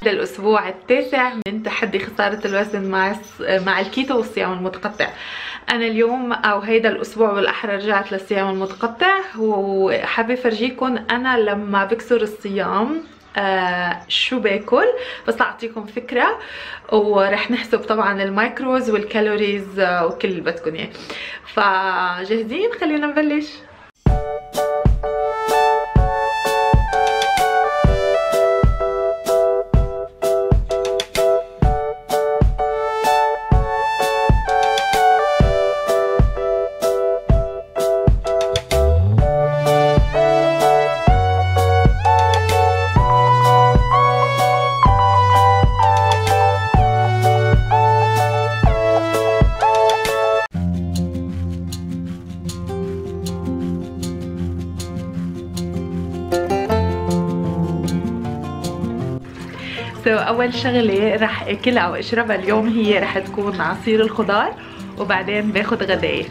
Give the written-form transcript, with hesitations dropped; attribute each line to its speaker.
Speaker 1: هذا الأسبوع التاسع من تحدي خسارة الوزن مع الكيتو والصيام المتقطع. أنا اليوم أو هيدا الأسبوع بالأحرى رجعت للصيام المتقطع، وحابة أفرجيكم أنا لما بكسر الصيام شو باكل، بس أعطيكم فكرة، ورح نحسب طبعا المايكروز والكالوريز وكل اللي بدكم اياه. فجاهزين؟ خلينا نبلش. اول شغله رح اكلها واشربها اليوم هي رح تكون عصير الخضار، وبعدين باخد غدايا.